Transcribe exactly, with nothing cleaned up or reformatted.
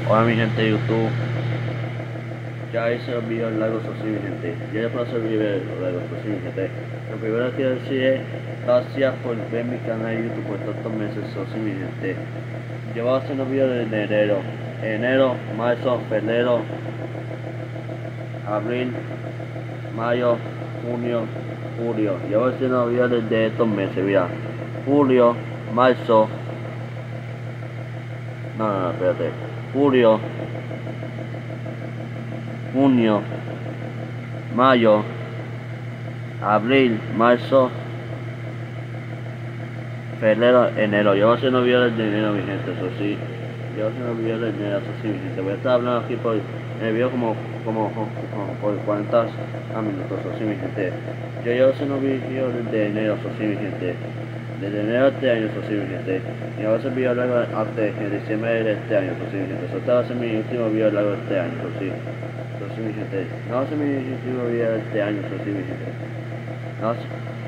Hola mi gente de YouTube, ya hice los videos largos así mi gente, ya ya puedo hacer videos largos así mi gente. Lo primero que quiero decir es gracias por ver mi canal de YouTube por todos estos meses así mi gente. Llevo haciendo videos desde enero, enero, marzo, febrero, abril, mayo, junio, julio. Llevo haciendo videos desde estos meses, mira, julio, marzo, no, no, no, espérate, julio, junio, mayo, abril, marzo, febrero, enero. Yo voy haciendo videos de enero, mi gente, eso sí. Yo voy haciendo videos de enero, eso sí, mi gente. Voy a estar hablando aquí por el video como, como, como, como por cuarenta minutos, eso sí, mi gente. Yo llevo haciendo videos desde enero, eso sí, mi gente. Desde enero de este año, eso sí, mi gente. Y voy a hacer videos luego hasta en diciembre de este año, eso sí, mi gente. Eso este va a ser mi último video luego de este año, eso sí. Eso sí, mi gente. No va a ser mi último video de este año, eso sí, mi gente. No va a ser...